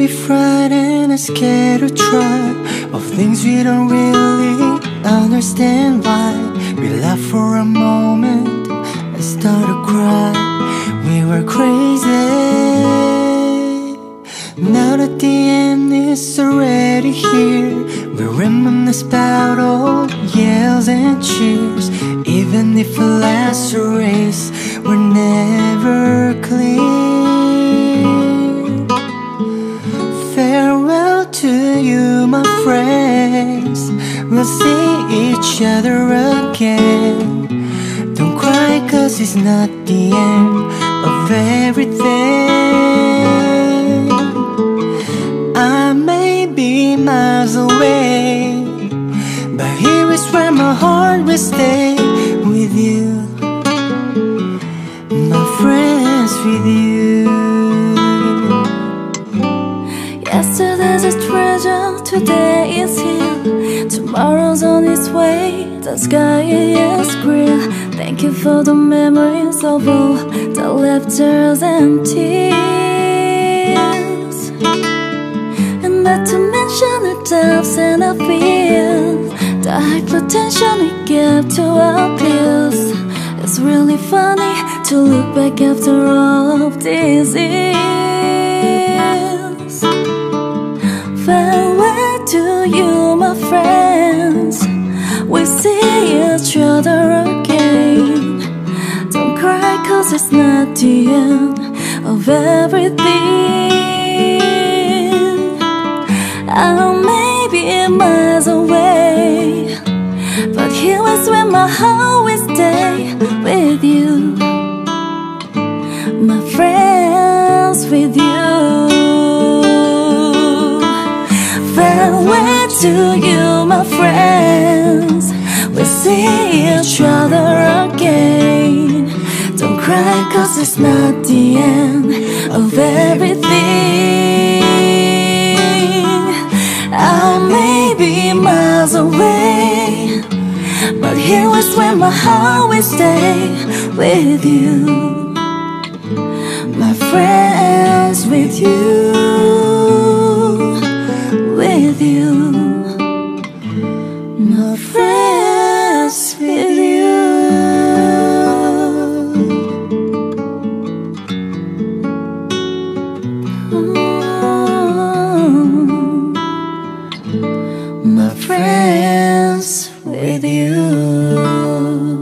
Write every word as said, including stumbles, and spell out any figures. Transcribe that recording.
be frightened and scared to try of things we don't really understand why. We laugh for a moment and start to cry. We were crazy. Now that the end is already here, we reminisce about all yells and cheers. Even if the last race were never clear. Farewell to you, my friends. We'll see each other again. Don't cry, cause it's not the end of everything. I may be miles away, but here is where my heart will stay. With you, my friends, with you. Yesterday's a treasure, today is here. Tomorrow's on its way, the sky is green. Thank you for the memories of all the laughters and tears. And not to mention the doubts and our fears, the high potential we gave to our peers. It's really funny to look back after all of these years. Farewell to you, my friends. We see each other again. Don't cry, cause it's not the end of everything. I may be miles away, but here is where my heart will stay. With you, my friends, with you. Farewell to you, my friends. We'll see each other again. Don't cry, cause it's not the end of everything. I may be miles away, but here is where my heart will stay. With you, my friends, with you. With you, my friends, with you. My friends, with you.